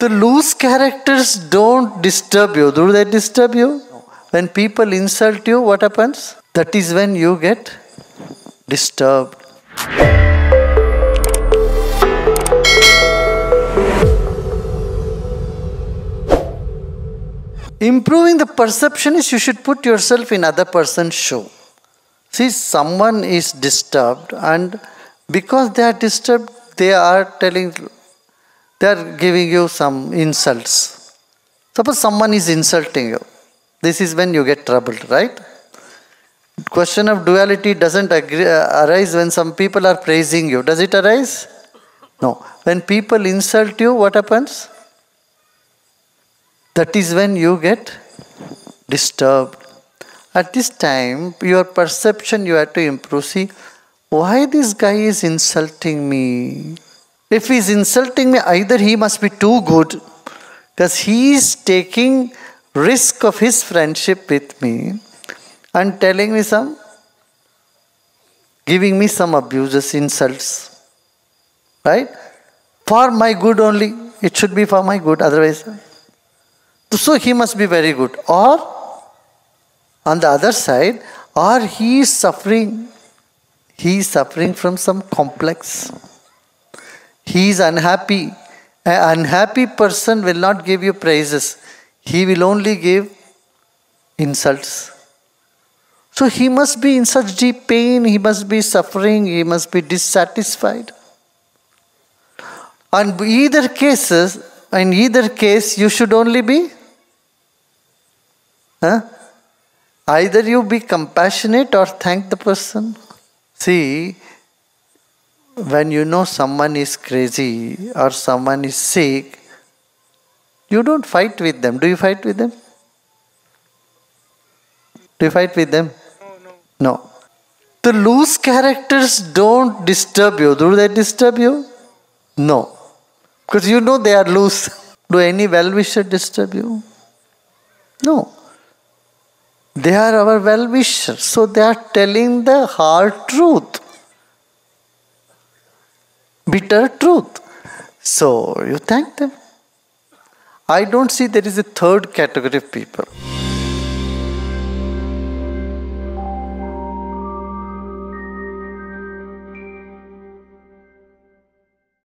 The loose characters don't disturb you. Do they disturb you? When people insult you, what happens? That is when you get disturbed. Improving the perception is you should put yourself in other person's shoe. See, someone is disturbed, and because they are disturbed, they are giving you some insults. Suppose someone is insulting you. This is when you get troubled, right? Question of duality doesn't arise when some people are praising you. Does it arise? No. When people insult you, what happens? That is when you get disturbed. At this time, your perception you have to improve. See, why this guy is insulting me? If he is insulting me, either he must be too good, because he is taking risk of his friendship with me and telling me giving me some abuses, insults. Right? For my good only. It should be for my good, otherwise. So he must be very good. Or, on the other side, or he is suffering. He is suffering from some complex. He is unhappy. An unhappy person will not give you praises. He will only give insults. So he must be in such deep pain, he must be suffering, he must be dissatisfied. In either case, you should only be either you be compassionate or thank the person. See, when you know someone is crazy or someone is sick, you don't fight with them. Do you fight with them? Do you fight with them? No. The loose characters don't disturb you. Do they disturb you? No. Because you know they are loose. Do any well-wisher disturb you? No. They are our well-wishers. So they are telling the hard truth. Bitter truth. So you thank them. I don't see there is a third category of people.